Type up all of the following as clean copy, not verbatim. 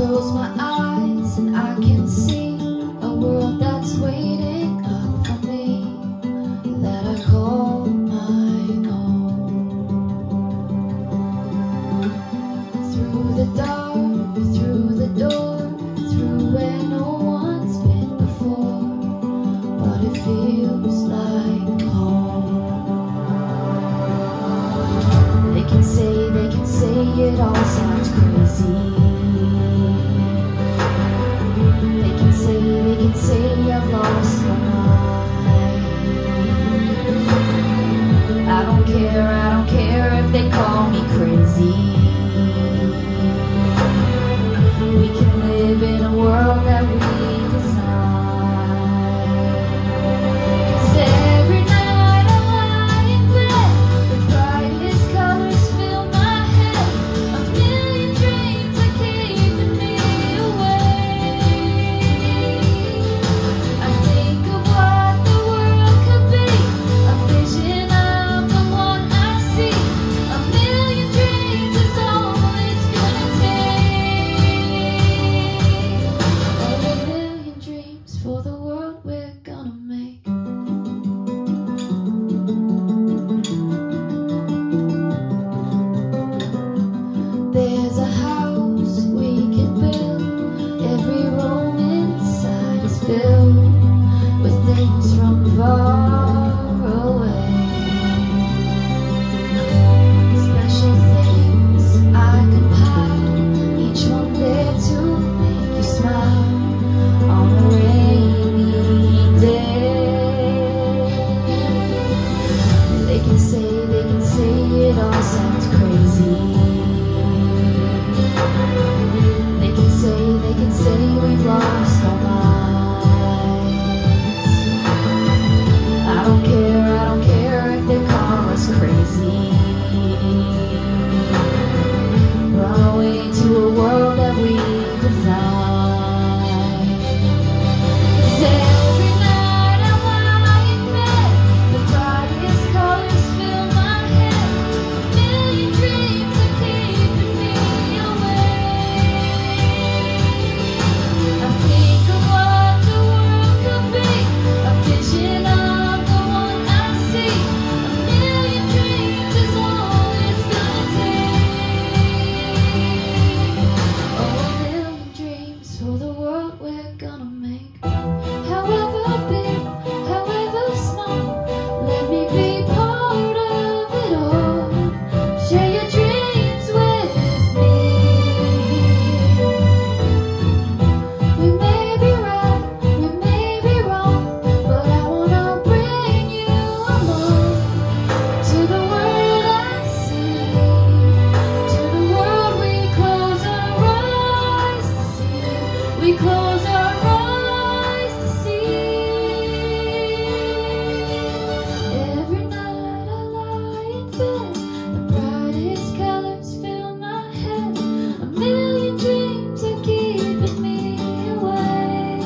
close my eyes and I can see a world that's waiting up for me, that I call my own. Through the dark, through the door, through where no one's been before, but it feels like home. They can say it all sounds crazy. They can say I've lost my mind. I don't care if they call me crazy. We can live in a world that we design. 'Cause every night I lie in bed, the brightest colors fill my head. A million dreams are keeping me awake. I think of what the world could be, a vision of the one I see. A million dreams is all it's gonna take. Oh, a million dreams for the world we're gonna make. There's a house we can build. Every room inside is filled with things from far away. Special things I compile, each one there to make you smile on a rainy day. They can say it all sounds crazy. They can say we've lost our minds. I don't care if they call us crazy. Run away to a world that we design. 'Cause every night I lie in bed, the brightest colors fill my head. A million dreams are keeping me awake. I think of what the world could be, a vision of the one I see. A million dreams is all it's gonna take. Oh, a million dreams for the world we're gonna make. However big, however small, let me be part of it all. Share your dreams with me. We may be right, we may be wrong, but I wanna bring you along to the world I see, to the world we close our eyes to see. We close our eyes to see. Every night I lie in bed, the brightest colors fill my head. A million dreams are keeping me awake.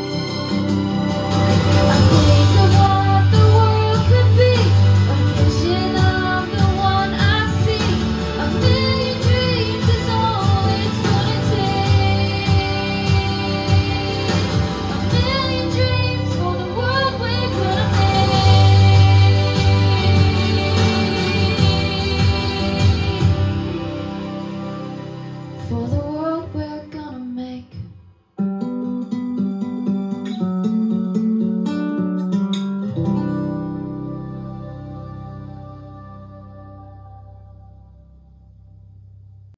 I think of what the world could be, a vision of the one I see. A million dreams is all it's gonna take. A million dreams for the world we're gonna make. For the